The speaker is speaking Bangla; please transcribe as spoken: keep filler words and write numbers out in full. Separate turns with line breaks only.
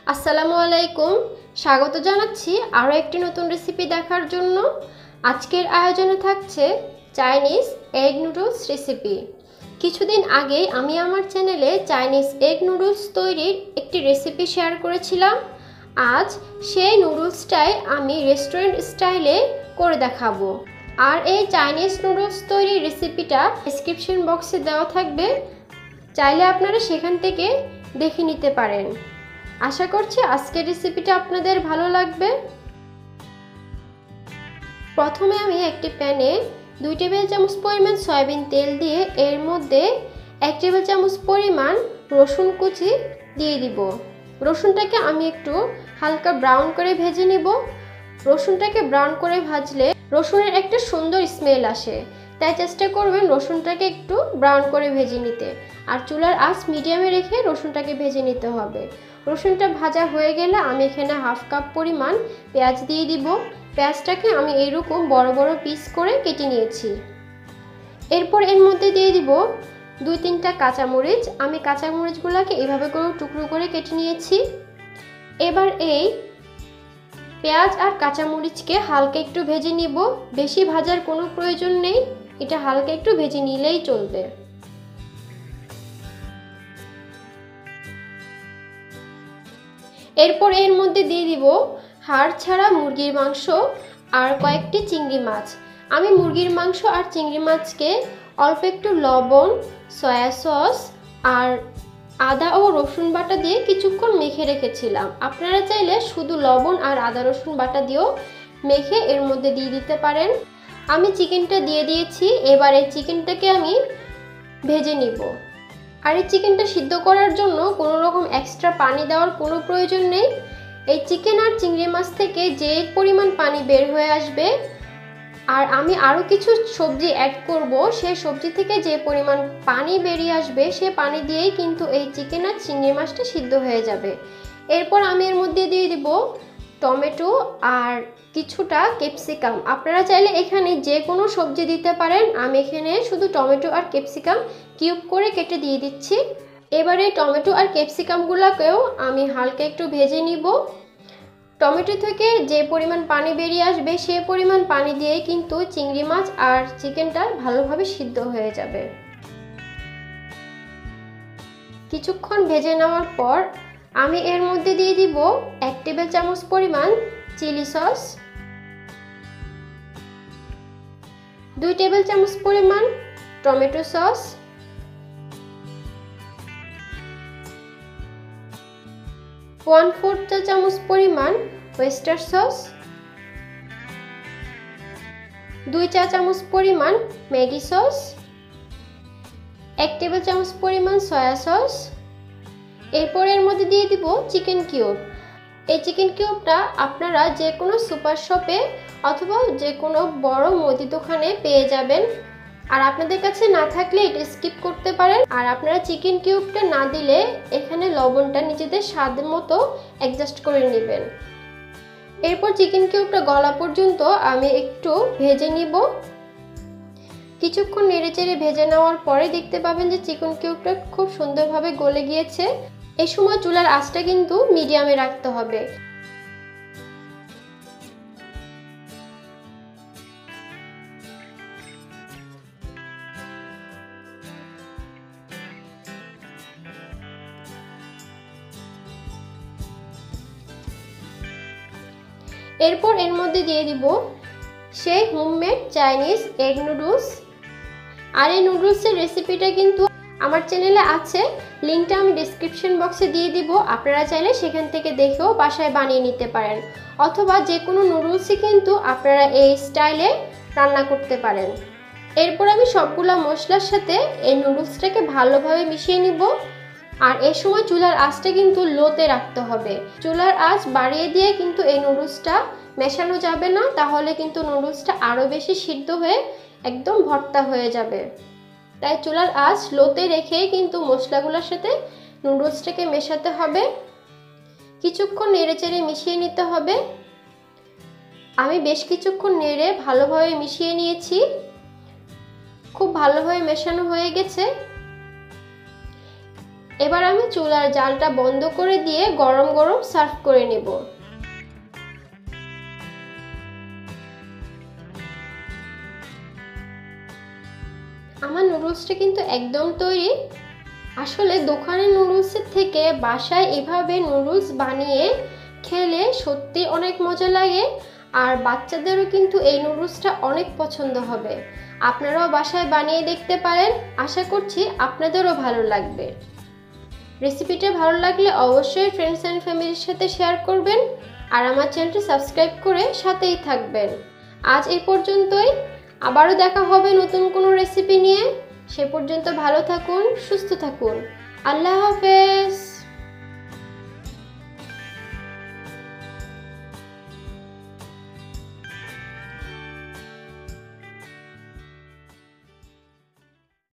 আসসালামু আলাইকুম, স্বাগত জানাচ্ছি আরও একটি নতুন রেসিপি দেখার জন্য। আজকের আয়োজনে থাকছে চাইনিজ এগ নুডলস রেসিপি। কিছুদিন আগে আমি আমার চ্যানেলে চাইনিজ এগ নুডলস তৈরির একটি রেসিপি শেয়ার করেছিলাম। আজ সেই নুডলসটাই আমি রেস্টুরেন্ট স্টাইলে করে দেখাবো। আর এই চাইনিজ নুডলস তৈরির রেসিপিটা ডেসক্রিপশন বক্সে দেওয়া থাকবে, চাইলে আপনারা সেখান থেকে দেখে নিতে পারেন। আশা করছি আজকের রেসিপিটা আপনাদের ভালো লাগবে। প্রথমে আমি একটি প্যানে দুই টেবিল চামচ পরিমাণ সয়াবিন তেল দিয়ে এর মধ্যে এক টেবিল চামচ পরিমাণ রসুন কুচি দিয়ে দিব। রসুনটাকে আমি একটু হালকা ব্রাউন করে ভেজে নিব। রসুনটাকে ব্রাউন করে ভাজলে রসুনের একটা সুন্দর স্মেল আসে, তাই চেষ্টা করবেন রসুনটাকে একটু ব্রাউন করে ভেজে নিতে। আর চুলার আঁচ মিডিয়ামে রেখে রসুনটাকে ভেজে নিতে হবে। রসুনটা ভাজা হয়ে গেলে আমি এখানে হাফ কাপ পরিমাণ পেঁয়াজ দিয়ে দিব। পেঁয়াজটাকে আমি এইরকম বড় বড় পিস করে কেটে নিয়েছি। এরপর এর মধ্যে দিয়ে দিব দুই তিনটা কাঁচামরিচ। আমি কাঁচামরিচগুলোকে এভাবে করে টুকরো করে কেটে নিয়েছি। এবার এই পেঁয়াজ আর কাঁচামরিচকে হালকা একটু ভেজে নিব। বেশি ভাজার কোনো প্রয়োজন নেই, এটা হালকা একটু ভেজে নিলেই চলবে। এরপর এর মধ্যে দিয়ে দিব হাড় ছাড়া মুরগির মাংস আর কয়েকটি চিংড়ি মাছ। আমি মুরগির মাংস আর চিংড়ি মাছকে অল্প একটু লবণ, সয়া সস আর আদা ও রসুন বাটা দিয়ে কিছুক্ষণ মেখে রেখেছিলাম। আপনারা চাইলে শুধু লবণ আর আদা রসুন বাটা দিয়েও মেখে এর মধ্যে দিয়ে দিতে পারেন। আমি চিকেনটা দিয়ে দিয়েছি। এবার এই চিকেনটাকে আমি ভেজে নিব। আর এই চিকেনটা সিদ্ধ করার জন্য কোনো রকম এক্সট্রা পানি দেওয়ার কোনো প্রয়োজন নেই। এই চিকেন আর চিংড়ি মাছ থেকে যে পরিমাণ পানি বের হয়ে আসবে আর আমি আরও কিছু সবজি অ্যাড করব, সেই সবজি থেকে যে পরিমাণ পানি বেরিয়ে আসবে সে পানি দিয়েই কিন্তু এই চিকেন আর চিংড়ি মাছটা সিদ্ধ হয়ে যাবে। এরপর আমি এর মধ্যে দিয়ে দিব টমেটো আর কিছুটা ক্যাপসিকাম। আপনারা চাইলে এখানে যে কোনো সবজি দিতে পারেন। আমি এখানে শুধু টমেটো আর ক্যাপসিকাম কিউব করে কেটে দিয়ে দিচ্ছি। এবারে টমেটো আর ক্যাপসিকামগুলোকেও আমি হালকা একটু ভেজে নিব। টমেটো থেকে যে পরিমাণ পানি বেরিয়ে আসবে সেই পরিমাণ পানি দিয়েই কিন্তু চিংড়ি মাছ আর চিকেনটা ভালোভাবে সিদ্ধ হয়ে যাবে। কিছুক্ষণ ভেজে নেওয়ার পর আমি এর মধ্যে দিয়ে দিব এক টেবিল চামচ পরিমাণ চিলি সস, দুই টেবিল চামচ পরিমাণ টমেটো সস, ওয়ান ফোর্থ চা চামচ পরিমাণ ওয়েস্টার সস, দুই চা চামচ পরিমাণ ম্যাগি সস, এক টেবিল চামচ পরিমাণ সয়া সস। এরপর এর মধ্যে দিয়ে দিব চিকেন কিউব। এই চিকেন কিউবটা আপনারা যে কোনো সুপার শপে অথবা যে কোনো বড় মুদি দোকানে পেয়ে যাবেন। আর আপনাদের কাছে না থাকলে এটা স্কিপ করতে পারেন। আর আপনারা চিকেন কিউবটা না দিলে এখানে লবণটা নিজেদের স্বাদ মতো অ্যাডজাস্ট করে নেবেন। এরপর চিকেন কিউবটা গলা পর্যন্ত আমি একটু ভেজে নিব। কিছুক্ষণ নেড়েচেড়ে ভেজে নেওয়ার পরে দেখতে পাবেন যে চিকেন কিউবটা খুব সুন্দরভাবে গলে গিয়েছে। এই সময় চুলার আঁচটা কিন্তু মিডিয়ামে রাখতে হবে। এরপর এর মধ্যে দিয়ে দিব সেই হোমমেড চাইনিজ এগ নুডলস। আর এই নুডলসের রেসিপিটা কিন্তু আমার চ্যানেলে আছে, লিঙ্কটা আমি ডেসক্রিপশন বক্সে দিয়ে দিব। আপনারা চাইলে সেখান থেকে দেখেও বাসায় বানিয়ে নিতে পারেন, অথবা যে কোনো নুডলসই কিন্তু আপনারা এই স্টাইলে রান্না করতে পারেন। এরপর আমি সবগুলো মশলার সাথে এই নুডলসটাকে ভালোভাবে মিশিয়ে নিব। আর এই সময় চুলার আঁচটা কিন্তু লোতে রাখতে হবে। চুলার আঁচ বাড়িয়ে দিয়ে কিন্তু এই নুডলসটা মেশানো যাবে না, তাহলে কিন্তু নুডলসটা আরও বেশি সিদ্ধ হয়ে একদম ভর্তা হয়ে যাবে। তাই চুলার আঁচ লোতে রেখেই কিন্তু মশলাগুলোর সাথে নুডলসটাকে মেশাতে হবে। কিছুক্ষণ নেড়েচেড়ে মিশিয়ে নিতে হবে। আমি বেশ কিছুক্ষণ নেড়ে ভালোভাবে মিশিয়ে নিয়েছি। খুব ভালোভাবে মেশানো হয়ে গেছে। এবার আমি চুলার জালটা বন্ধ করে দিয়ে গরম গরম সার্ভ করে নেব। আমার নুডলসটা কিন্তু একদম তৈরি। আসলে দোকানের নুডলসের থেকে বাসায় এভাবে নুডলস বানিয়ে খেলে সত্যি অনেক মজা লাগে, আর বাচ্চাদেরও কিন্তু এই নুডলসটা অনেক পছন্দ হবে। আপনারাও বাসায় বানিয়ে দেখতে পারেন, আশা করছি আপনাদেরও ভালো লাগবে। রেসিপিটা ভালো লাগলে অবশ্যই ফ্রেন্ডস অ্যান্ড ফ্যামিলির সাথে শেয়ার করবেন, আর আমার চ্যানেলটি সাবস্ক্রাইব করে সাথেই থাকবেন। আজ এই পর্যন্তই, আবারও দেখা হবে নতুন কোনো রেসিপি নিয়ে। সে পর্যন্ত ভালো থাকুন, সুস্থ থাকুন। আল্লাহ হাফেজ।